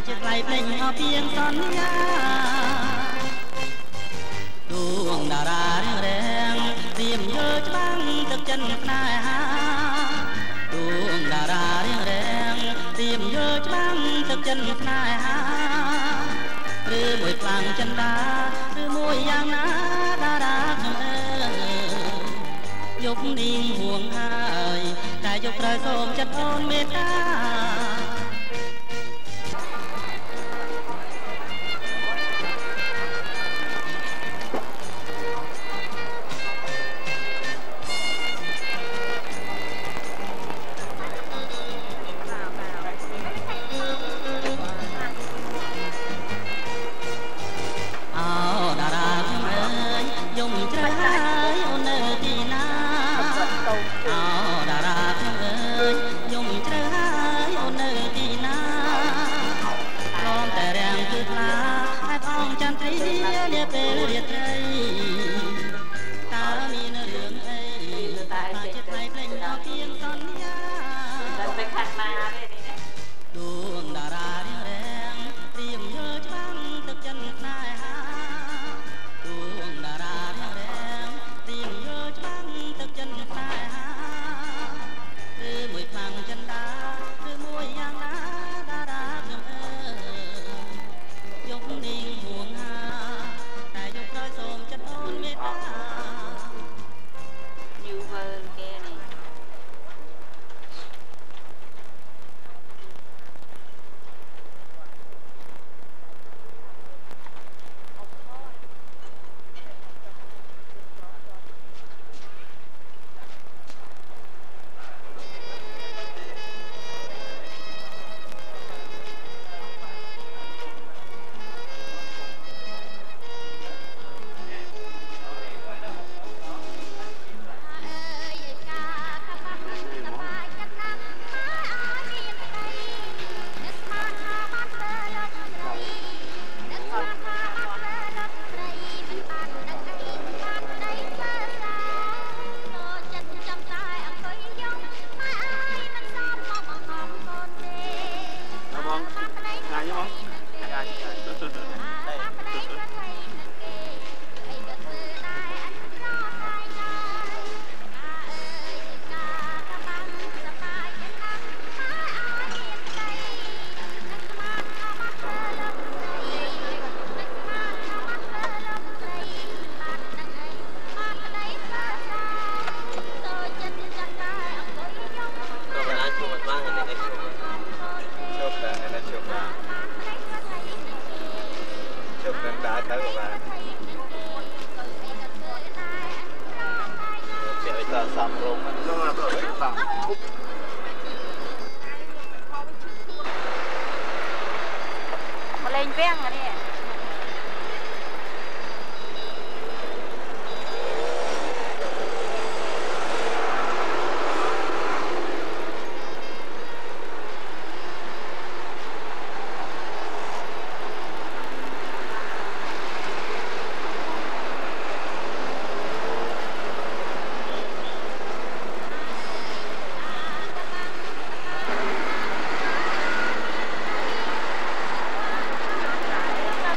ជាថ្លៃពេញអពីងសន្យាដួងតារារៀងរៀងទៀមយើច្បាំងទឹកចិនស្នេហាដួងតារារៀងរៀងទៀមយើច្បាំងទឹកចិនស្នេហាឬមួយខ្លាំងចិនដាឬមួយយ៉ាងណាតារាខ្ញុំអើយយកនាងហួងហើយតែយកត្រូវសូមចិត្តអូនមេត្តាអ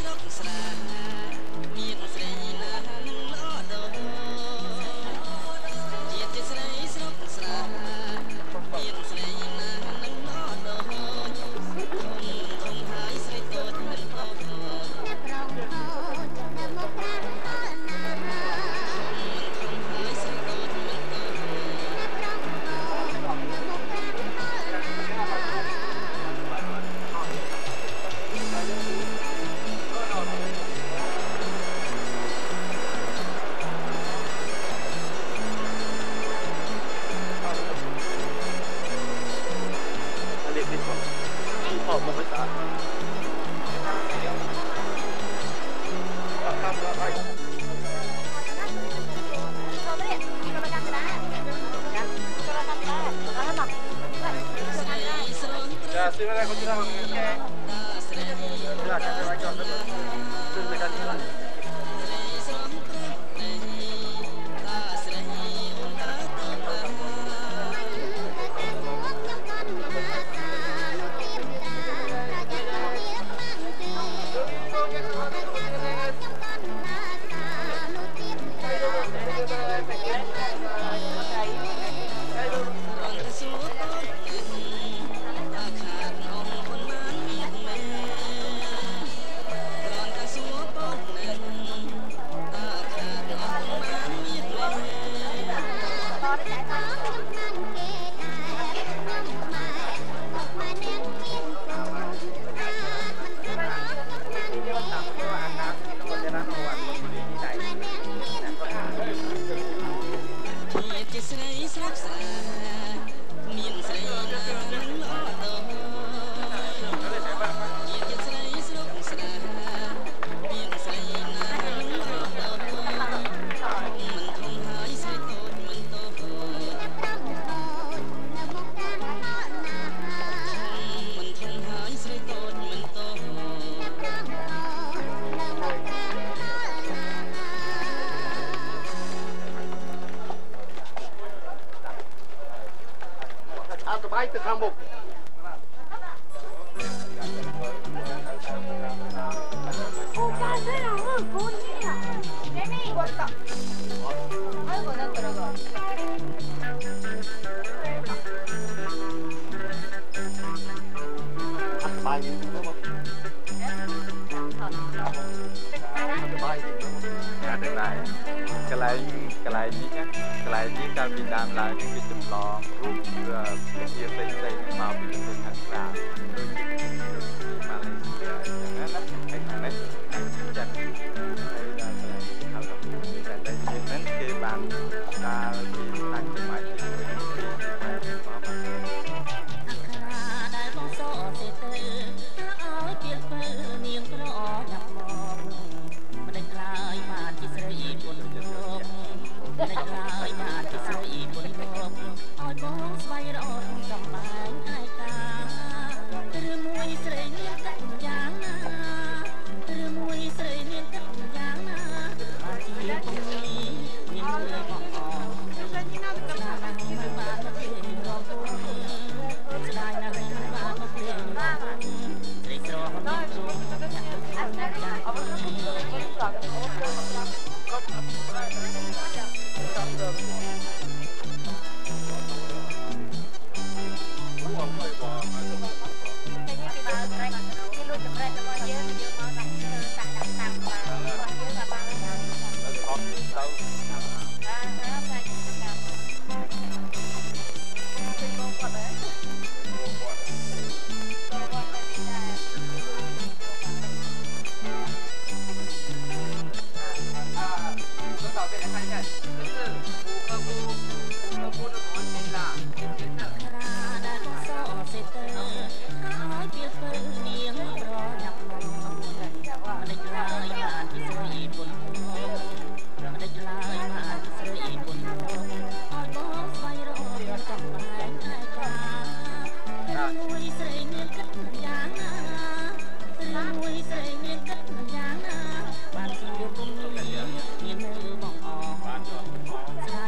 ស្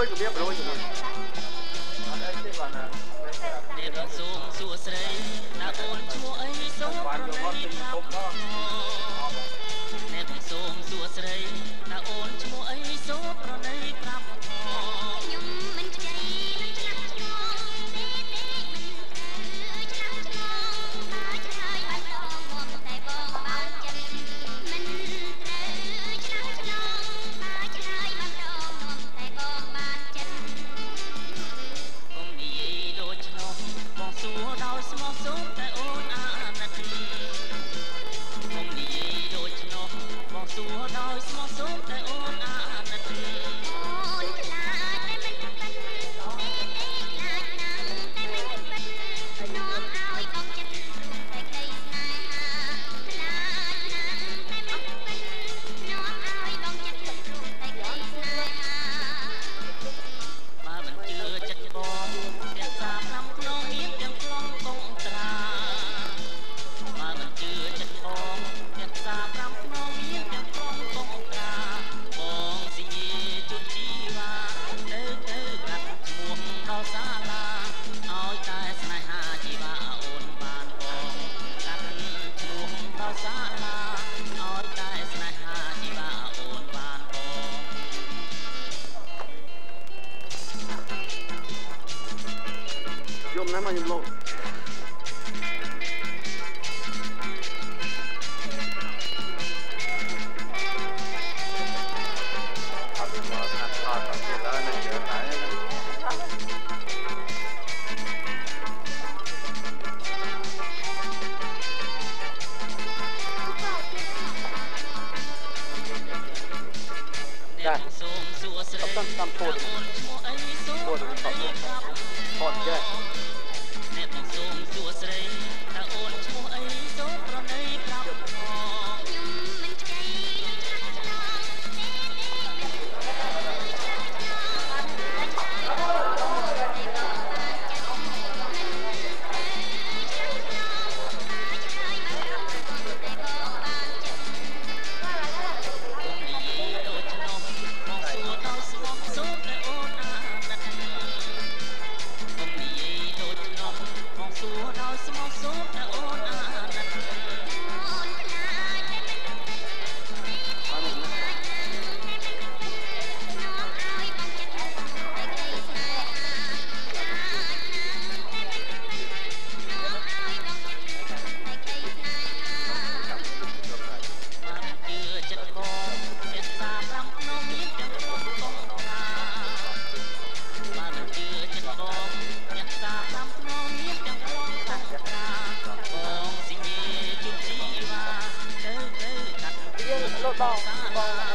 យជំរាបរយជំរាបអត់អីទេបាទណាអ្នកសូមសួស្រីតើអូនឈ្មោះអីសូមប្រណីប្រាប់អ្នកសូមសួស្រីតើអូនឈ្មោះអីសូមប្រណីប្រាប់ខ្ញុំមិនខ្ចីនឹងឆ្លាក់ឆ្លងទេមិនត្រូវឆ្លាក់ឆ្លងហើយឆ្លើយបានដងមកតែបងបានចិត្តមិនត្រូវឆ្លាក់ឆ្លងហើយឆ្លើយបានដងមកតែបងបានចិត្តកុំនិយាយដូចឆ្លោះបងសួរដោយស្មោះសូមតែអូនអាណិតកុំនិយាយដូចឆ្លោះបងសួរដោយស្មោះសូមតែអូនអាណិតអូនខ្លាចតែមិនពិតទេខ្លាចណាស់តែមិនពិតនាំឲ្យបងចិត្តតែក្តីស្នេហាខ្លាចណាស់តែមិនពិតនាំឲ្យបងចិត្តតែក្តីស្នេហាបើមិនជឿចិត្តបងទាំងសា5ក្នុងមានទាំងខ្លងកងត្រាបើមិនជឿចិត្តបងទាំងសា5ក្នុងមានទាំងខ្លងកងត្រាបងស៊ីញេជុតជីវ៉ាទៅកាត់ឈ្មោះដល់សាលាឲ្យតែស្នេហាជីវ៉ាអូនបានបងកាត់ឈ្មោះដល់សាលាឲ្យតែស្នេហាជីវ៉ាអូនបានបងយំណាស់មកខ្ញុំលោកសូមសួស្រីតាមពោលអូនឈ្មោះអីសូមប្រណីប្រាប់ផតចេះអ្នកសូមសួស្រីតើអូនឈ្មោះអីសូមប្រណីប្រាប់ខ្ញុំមិនខ្ចីនឹងឆ្លាក់ឆ្លងទេមិនត្រូវឆ្លាក់ឆ្លងហើយឆ្លើយបានតែបងបានចិត្តមិនត្រូវឆ្លាក់ឆ្លងហើយឆ្លើយបានតែបងបានចិត្តគុំនិយាយដូចឆ្លោះបងសួរដល់ស្មោះសូមតែអូនអាណិតគុំនិយាយដូចឆ្លោះបងសួរដល់ស្មោះសូមតែអូនអាណិតអូនខ្លាចតែមិនពិតទេខ្លាចណាស់តែមិនពិតនាំឲ្យបងចិត្តតែក្តីស្នេហាខ្លាចណាស់តែមិនពិតនាំឲ្យបងចិត្តតែក្តីស្នេហាបានជឿចិត្តបងអ្នកសា5ក្នុងមានទាំងខ្លងកងត្រាបានជឿចិត្តបងអ្នកសា5ក្នុងមានទាំងខ្លងកងត្រាបងស៊ីញេជុំជីវ៉ាទៅកាត់យើងលោកបង